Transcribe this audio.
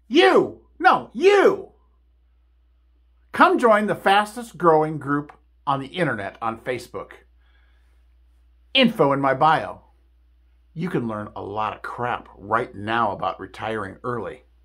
You! Come join the fastest growing group on the internet on Facebook. Info in my bio. You can learn a lot of crap right now about retiring early.